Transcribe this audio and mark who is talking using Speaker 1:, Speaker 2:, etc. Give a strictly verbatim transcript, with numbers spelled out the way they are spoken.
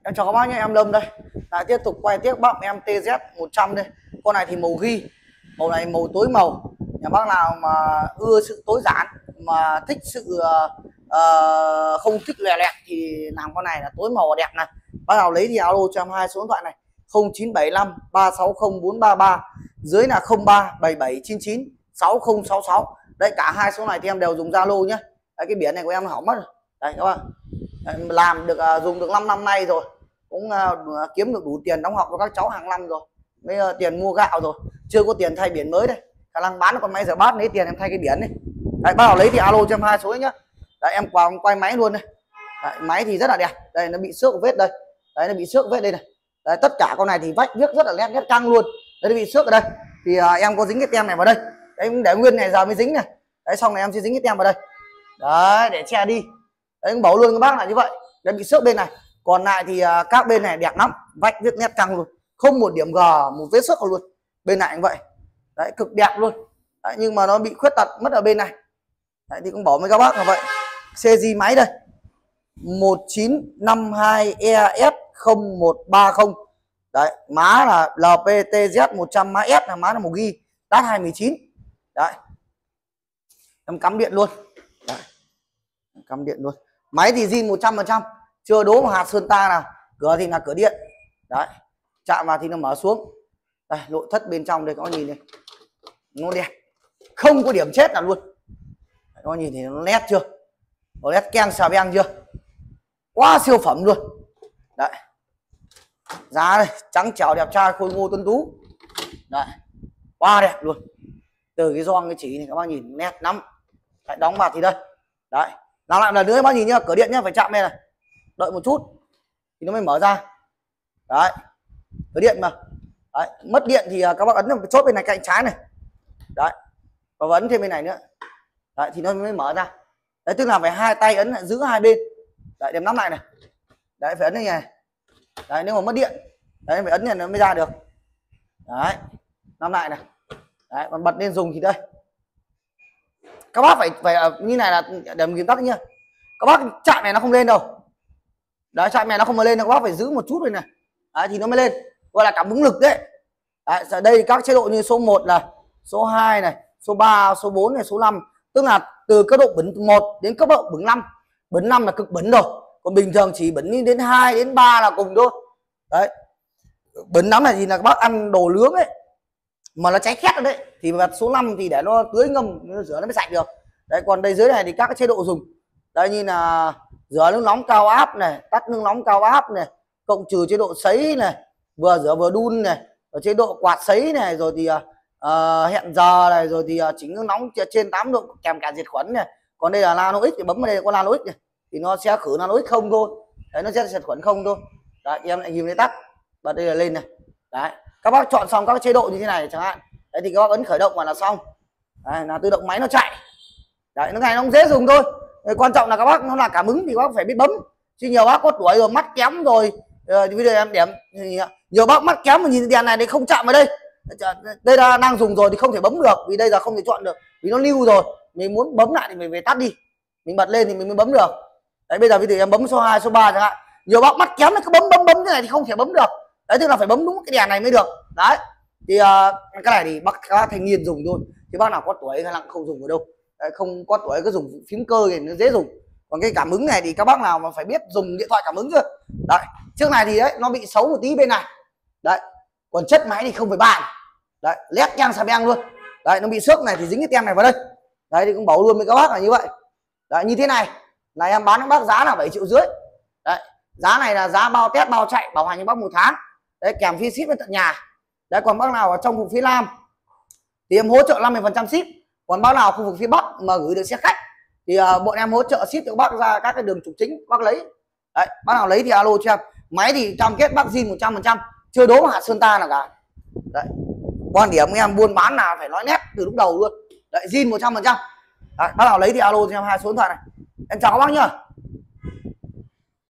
Speaker 1: Em chào các bác nhé, em Lâm đây. Lại tiếp tục quay tiếp bác em tê dét một trăm đây. Con này thì màu ghi, màu này màu tối màu. Nhà bác nào mà ưa sự tối giản, mà thích sự uh, không thích lè lẹt thì làm con này là tối màu đẹp này. Bác nào lấy thì alo cho em hai số điện thoại này: không chín bảy năm ba sáu không bốn ba ba, dưới là không ba bảy bảy chín chín sáu không sáu sáu. Đây, cả hai số này thì em đều dùng Zalo nhé. Đấy, cái biển này của em hỏng mất rồi. Đây các bạn, làm được uh, dùng được năm năm nay rồi, cũng uh, kiếm được đủ tiền đóng học cho các cháu hàng năm rồi, bây giờ tiền mua gạo rồi, chưa có tiền thay biển mới đây. Khả năng bán con máy rửa bát lấy tiền em thay cái biển này. Đấy, bắt đầu lấy thì alo cho em hai số ấy nhá. Đấy, em quay, quay máy luôn đây. Đấy, máy thì rất là đẹp. Đây, nó bị xước vết đây. Đấy, nó bị xước vết đây này. Đấy, tất cả con này thì vách viết rất là nét nét căng luôn. Đấy, nó bị xước ở đây thì uh, em có dính cái tem này vào đây. Đấy, để nguyên này giờ mới dính này. Đấy, xong này em sẽ dính cái tem vào đây. Đấy, để che đi. Đấy, bảo luôn các bác là như vậy. Đấy, bị xước bên này. Còn lại thì uh, các bên này đẹp lắm, vách viết nét căng luôn, không một điểm gờ, một vết xước luôn. Bên này cũng vậy. Đấy, cực đẹp luôn. Đấy, nhưng mà nó bị khuyết tật mất ở bên này. Đấy, thì cũng bảo với các bác là vậy. xê giê máy đây, một chín năm hai E S không một ba không. Đấy, má là lờ pê tê dét một trăm, má S là má là một ghi, đát hai một chín. Đấy, em cắm điện luôn. Đấy, cắm điện luôn. Máy thì zin một trăm phần trăm, chưa đố một hạt sơn ta nào. Cửa thì là cửa điện. Đấy, chạm vào thì nó mở xuống. Đây, nội thất bên trong đây các bạn nhìn này, nó đẹp, không có điểm chết nào luôn. Đấy, các bạn nhìn thì nó nét chưa, nó nét keng xà beng chưa, quá siêu phẩm luôn. Đấy, giá đây trắng trẻo đẹp trai khôi ngô tuấn tú. Đấy, quá đẹp luôn. Từ cái gioăng cái chỉ này các bác nhìn nét lắm. Đấy, đóng vào thì đây. Đấy, làm lại lần nữa các bác nhìn nhá, cửa điện nhá, phải chạm đây này, đợi một chút thì nó mới mở ra. Đấy, cửa điện mà. Đấy, mất điện thì các bác ấn vào cái chốt bên này cạnh trái này. Đấy, và ấn thêm bên này nữa. Đấy, thì nó mới mở ra. Đấy, tức là phải hai tay ấn lại giữ hai bên. Đấy, đem nắm lại này. Đấy, phải ấn như này. Đấy, nếu mà mất điện, đấy phải ấn này nó mới ra được. Đấy, nắm lại này. Đấy, còn bật lên dùng thì đây. Các bác phải phải như này là để nguyên tắc nhá. Các bác chạm này nó không lên đâu. Đấy, chạm này nó không lên đâu, các bác phải giữ một chút rồi này. Đấy, thì nó mới lên, gọi là cảm ứng lực đấy. Đấy, ở đây các chế độ như số một là số hai này, số ba, số bốn này, số năm, tức là từ cấp độ bẩn một đến cấp độ bẩn năm. Bẩn năm là cực bẩn rồi, còn bình thường chỉ bẩn đến hai đến ba là cùng thôi. Đấy, bẩn năm này thì là các bác ăn đồ nướng ấy mà nó cháy khét rồi đấy, thì bật số năm thì để nó tưới ngâm, nó rửa nó mới sạch được. Đấy, còn đây dưới này thì các cái chế độ dùng. Đây, như là rửa nước nóng cao áp này, tắt nước nóng cao áp này, cộng trừ chế độ sấy này, vừa rửa vừa đun này, ở chế độ quạt sấy này, rồi thì uh, hẹn giờ này, rồi thì uh, chỉnh nước nóng trên tám độ kèm cả diệt khuẩn này. Còn đây là nano X thì bấm vào đây có nano X này thì nó sẽ khử nano X không thôi. Đấy, nó sẽ diệt khuẩn không thôi. Đấy, em lại nhìn thấy tắt, bật đây là lên này. Đấy, các bác chọn xong các chế độ như thế này chẳng hạn. Đấy, thì các bác ấn khởi động vào là xong. Đấy, là tự động máy nó chạy. Đấy, nó này nó cũng dễ dùng thôi. Đấy, quan trọng là các bác nó là cảm ứng thì các bác phải biết bấm. Chứ nhiều bác có tuổi rồi, mắt kém rồi, uh, bây giờ em điểm thì nhiều bác mắt kém mà nhìn đèn này thì không chạm vào đây. Đây là đang dùng rồi thì không thể bấm được, vì đây là không thể chọn được, vì nó lưu rồi. Mình muốn bấm lại thì mình phải tắt đi, mình bật lên thì mình mới bấm được. Đấy, bây giờ bây giờ em bấm số hai, số ba chẳng hạn. Nhiều bác mắt kém nó cứ bấm bấm bấm thế này thì không thể bấm được. Đấy, tức là phải bấm đúng cái đèn này mới được. Đấy, thì uh, cái này thì bác các bác thanh niên dùng thôi, chứ bác nào có tuổi hay là không dùng ở đâu. Đấy, không có tuổi cứ dùng phím cơ thì nó dễ dùng. Còn cái cảm ứng này thì các bác nào mà phải biết dùng điện thoại cảm ứng cơ. Đấy, trước này thì đấy nó bị xấu một tí bên này. Đấy, còn chất máy thì không phải bàn. Đấy, lét keng xà beng luôn. Đấy, nó bị xước này thì dính cái tem này vào đây. Đấy, thì cũng bảo luôn với các bác là như vậy. Đấy, như thế này là em bán các bác giá là bảy triệu rưỡi. Đấy, giá này là giá bao test bao chạy bảo hành cho bác một tháng. Đấy, kèm phí ship đến tận nhà. Đấy, còn bác nào ở trong vùng phía Nam thì em hỗ trợ năm mươi phần trăm ship. Còn bác nào khu vực phía Bắc mà gửi được xe khách thì uh, bọn em hỗ trợ ship cho bác ra các cái đường trục chính bác lấy. Đấy, bác nào lấy thì alo cho em. Máy thì cam kết bác zin một trăm phần trăm, chưa đố mà hạt sơn ta nào cả. Đấy, quan điểm em buôn bán là phải nói nét từ lúc đầu luôn. Đấy, zin một trăm phần trăm. Bác nào lấy thì alo cho em hai số điện thoại này. Em chào các bác nhá.